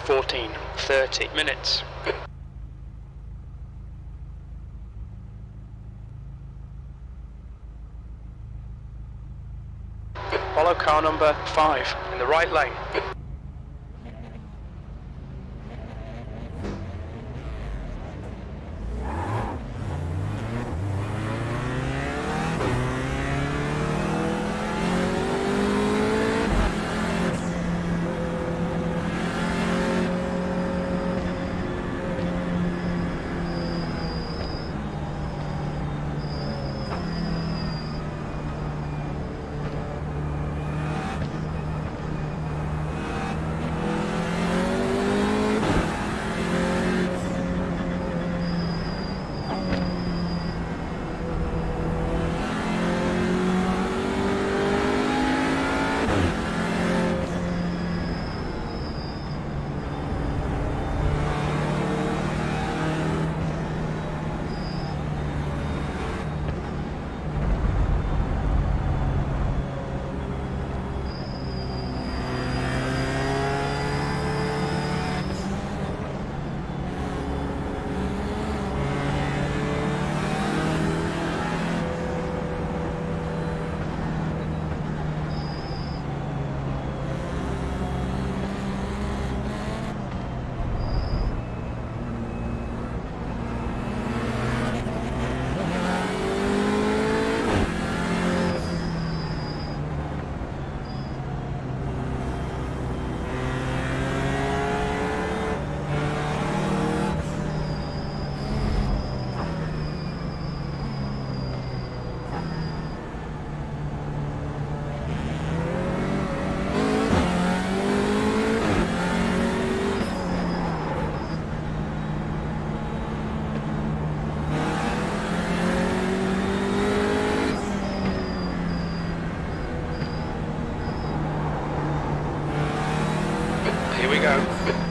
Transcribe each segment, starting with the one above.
14:30 minutes. Follow car number 5 in the right lane. Here we go.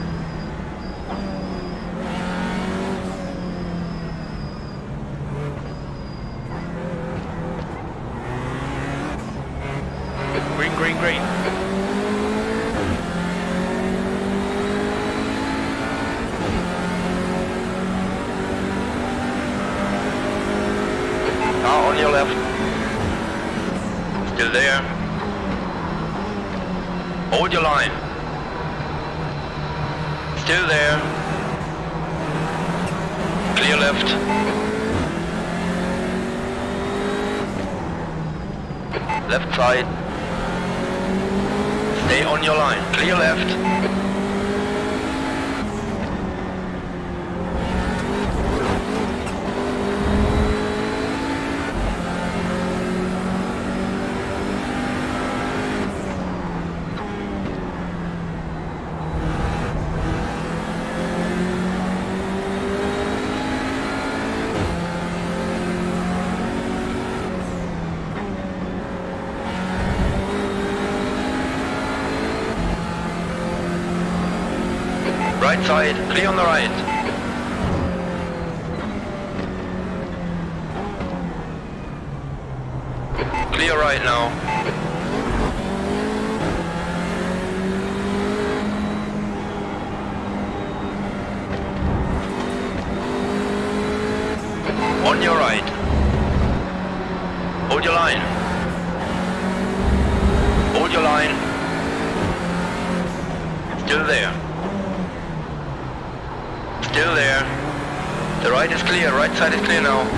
Green, green, green. Now on your left. Still there. Hold your line. Still there. Clear left. Left side. Stay on your line. Clear left. Right side, clear on the right. Clear right now. On your right. Hold your line. Hold your line. Still there. Still there. The right is clear, right side is clear now.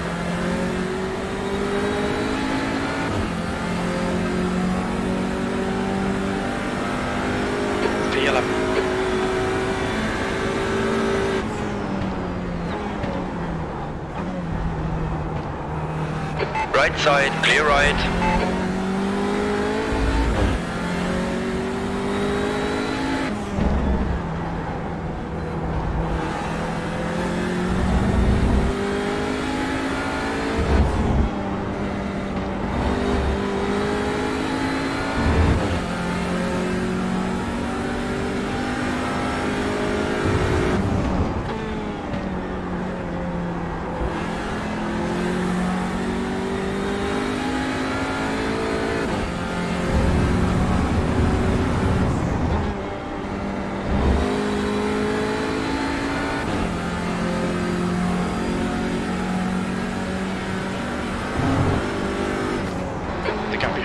Feel up. Right side, clear right.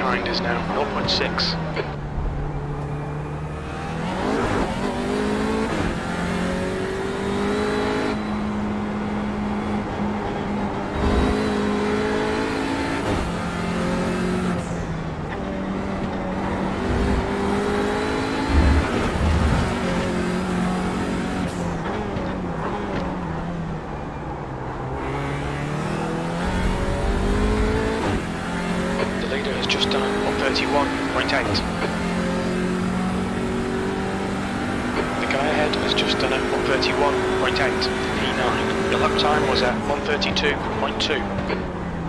behind us now, 0.6. Just done 131.8. The guy ahead has just done 131.8. P9. Your lap time was at 132.2.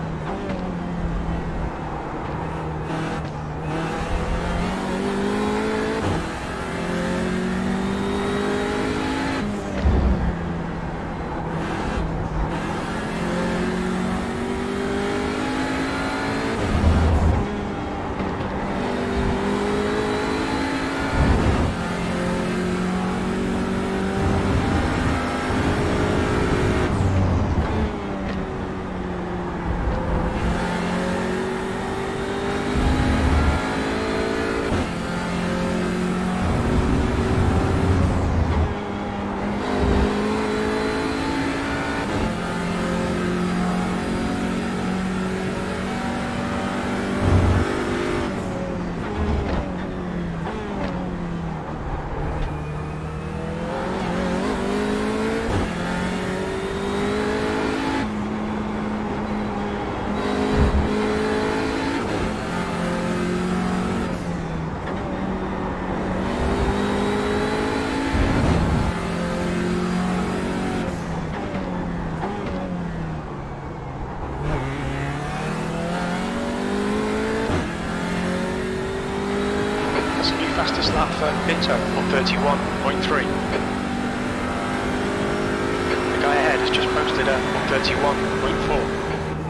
Fastest lap for Pinto on 31.3. The guy ahead has just posted a 131.4.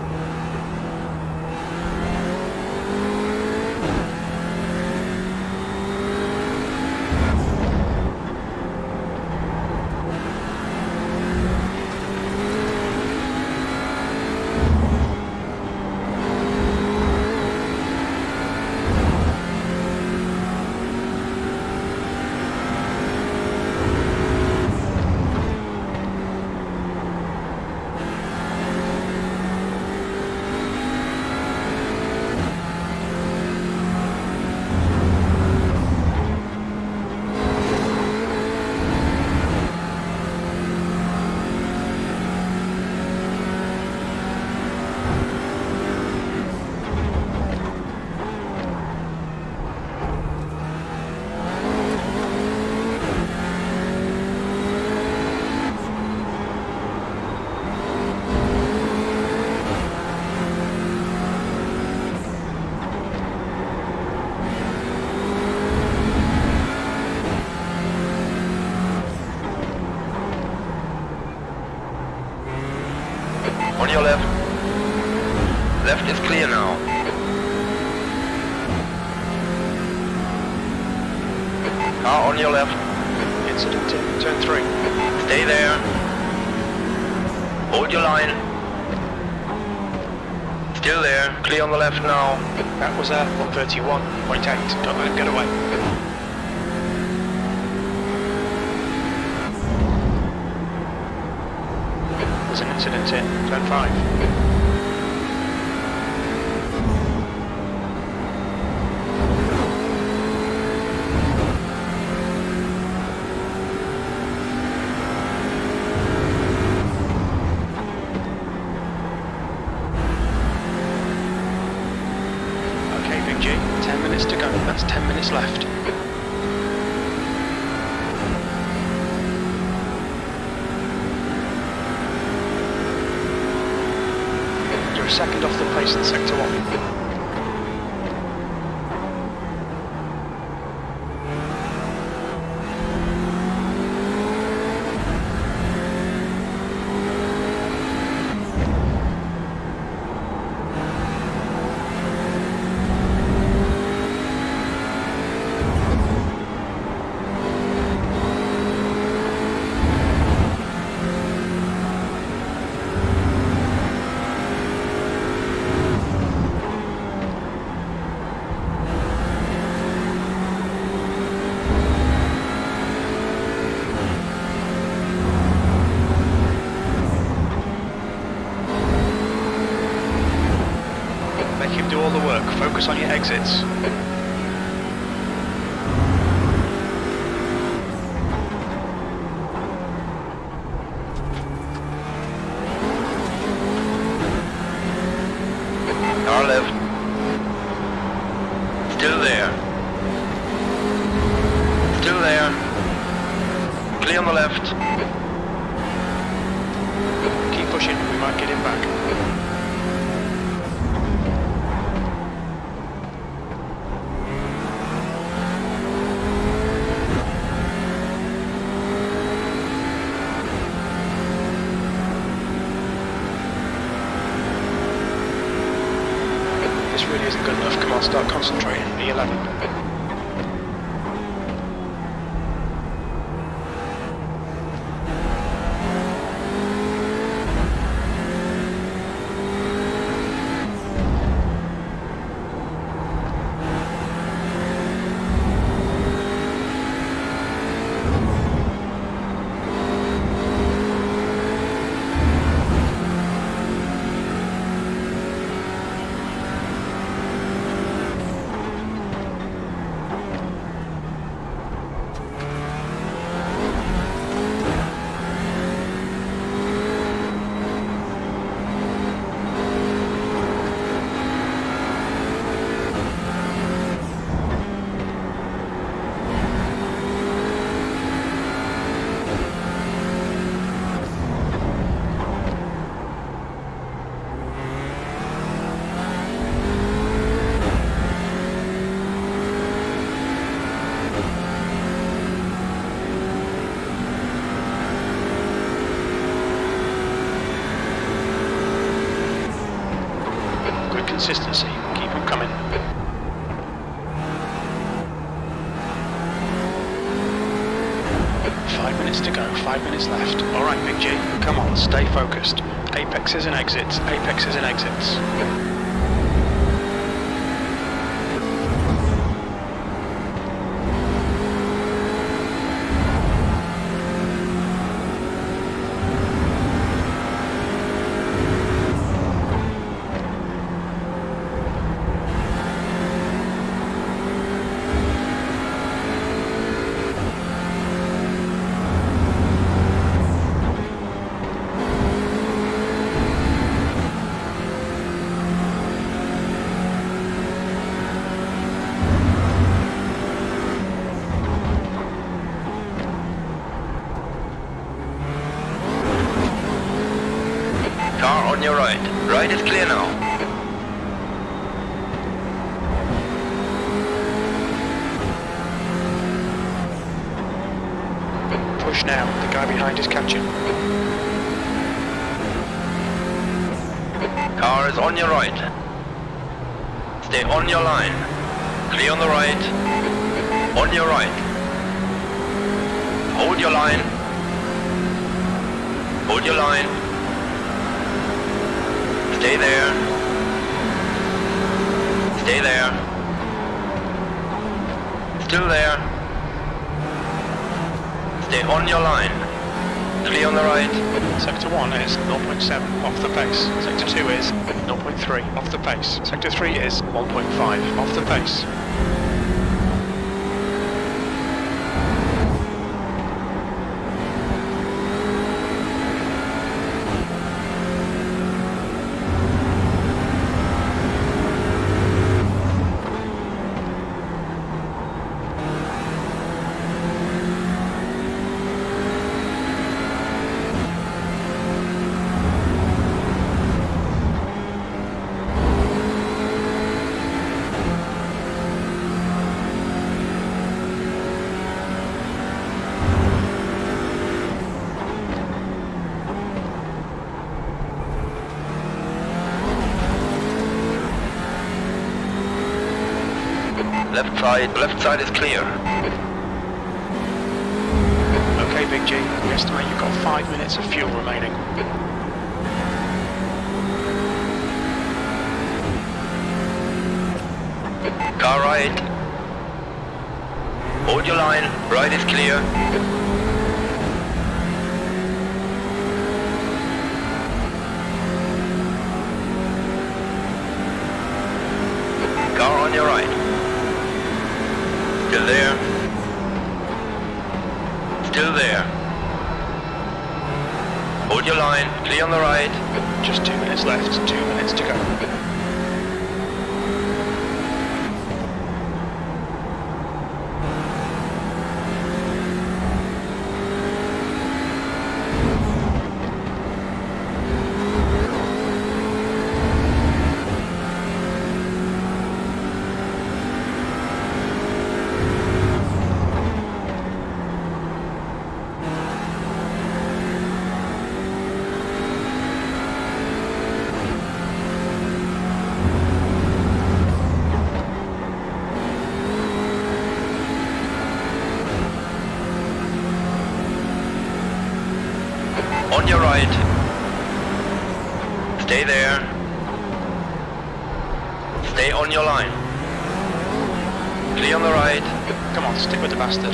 On your left. Left is clear now. Car on your left. Incident in turn 3. Stay there. Hold your line. Still there. Clear on the left now. That was a 131.8. Don't let him get away. There's an incident in turn 5. Big G, 10 minutes to go. That's 10 minutes left. You're a second off the pace in sector 1. do all the work. Focus on your exits. Car left. Still there. Still there. Clear on the left. Keep pushing, we might get him back. This really isn't good enough. Come on, start concentrating. E11. Consistency, keep them coming. Five minutes to go, 5 minutes left. Alright, Big G, come on, stay focused. Apexes and exits, apexes and exits. Car on your right. Right is clear now. Push now, the guy behind is catching. Car is on your right. Stay on your line. Clear on the right. On your right. Hold your line. Hold your line. Stay there. Stay there. Still there. Stay on your line. Clear on the right. Sector 1 is 0.7 off the pace. Sector 2 is 0.3 off the pace. Sector 3 is 1.5 off the pace. Left side is clear. Okay, Big G, we estimate you've got 5 minutes of fuel remaining. Car right. Hold your line. Right is clear. your right. Still there. Still there. Hold your line, clear on the right. Just 2 minutes left, 2 minutes to go. On your right. Stay there. Stay on your line. Clear on the right. Come on, stick with the bastard.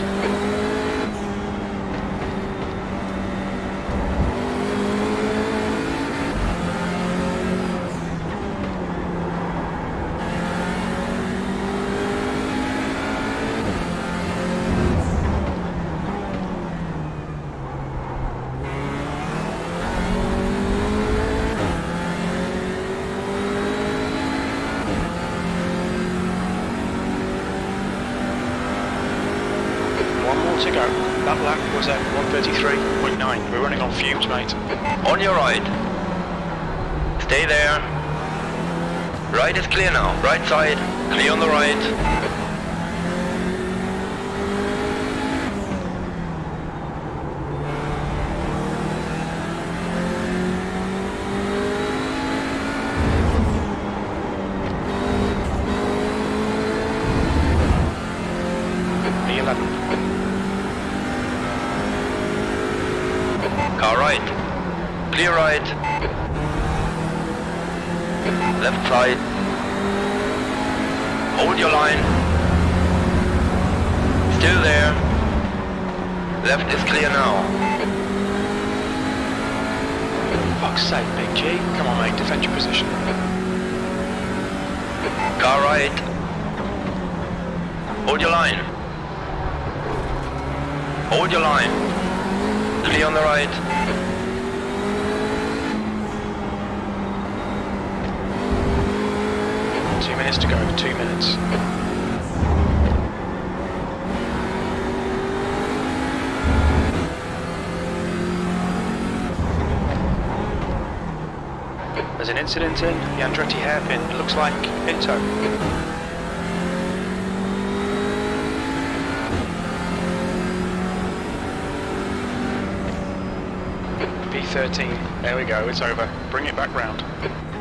To go. That lap was at 1:33.9. We're running on fumes, mate. On your right. Stay there. Right is clear now. Right side. Clear on the right. B11. Car right. Clear right. Left side. Hold your line. Still there. Left is clear now. Fuck's sake, Big G. Come on, mate, defend your position. Car right. Hold your line. Hold your line. Clear on the right. Two minutes to go, 2 minutes. There's an incident in the Andretti hairpin. It looks like Pinto. B13. There we go, it's over. Bring it back round.